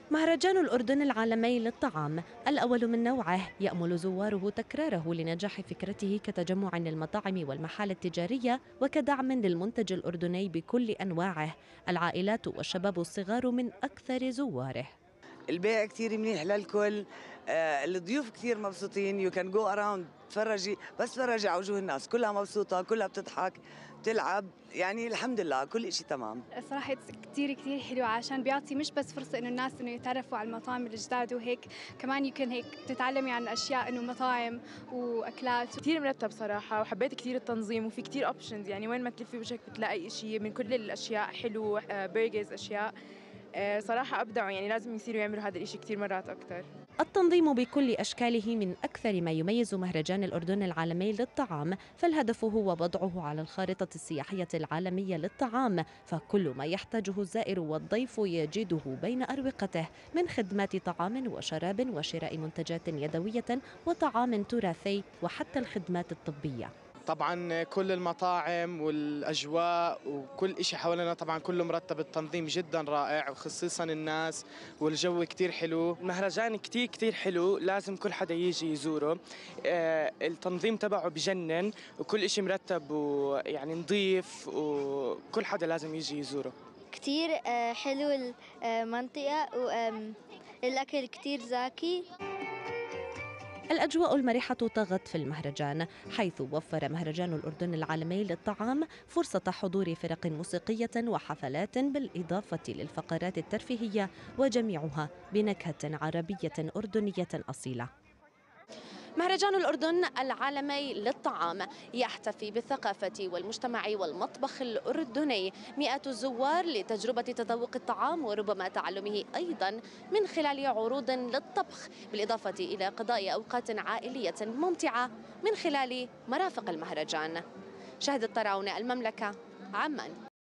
مهرجان الأردن العالمي للطعام الأول من نوعه يأمل زواره تكراره لنجاح فكرته كتجمع للمطاعم والمحال التجارية وكدعم للمنتج الأردني بكل أنواعه. العائلات والشباب الصغار من أكثر زواره. البيع كتير منيح للكل. الضيوف كتير مبسوطين. يو كان جو اراوند تفرجي، بس تفرجي على وجوه الناس كلها مبسوطة، كلها بتضحك بتلعب، يعني الحمد لله كل إشي تمام. صراحة كتير حلو عشان بيعطي مش بس فرصة إنه الناس إنه يتعرفوا على المطاعم الجداد وهيك، كمان يمكن هيك تتعلمي عن أشياء إنه مطاعم وأكلات. كتير مرتب صراحة، وحبيت كتير التنظيم، وفي كتير اوبشنز، يعني وين ما تلفي وجهك بتلاقي إشي من كل الأشياء حلو. برجرز، أشياء صراحة أبدعوا، يعني لازم يصيروا يعملوا هذا الإشي كتير مرات أكتر. التنظيم بكل أشكاله من أكثر ما يميز مهرجان الأردن العالمي للطعام، فالهدف هو وضعه على الخارطة السياحية العالمية للطعام، فكل ما يحتاجه الزائر والضيف يجده بين أروقته من خدمات طعام وشراب وشراء منتجات يدوية وطعام تراثي وحتى الخدمات الطبية. طبعا كل المطاعم والأجواء وكل إشي حوالينا طبعا كله مرتب، التنظيم جدا رائع وخصيصا الناس، والجو كتير حلو. المهرجان كتير حلو، لازم كل حدا يجي يزوره. التنظيم تبعه بجنن، وكل إشي مرتب ويعني نظيف، وكل حدا لازم يجي يزوره. كتير حلو المنطقة، والأكل كتير زاكي. الأجواء المرحة طغت في المهرجان، حيث وفر مهرجان الأردن العالمي للطعام فرصة حضور فرق موسيقية وحفلات بالإضافة للفقرات الترفيهية، وجميعها بنكهة عربية أردنية أصيلة. مهرجان الأردن العالمي للطعام يحتفي بالثقافة والمجتمع والمطبخ الأردني. مئات الزوار لتجربة تذوق الطعام وربما تعلمه أيضا من خلال عروض للطبخ، بالإضافة إلى قضاء أوقات عائلية ممتعة من خلال مرافق المهرجان. شهد الطراونة، المملكة، عمان.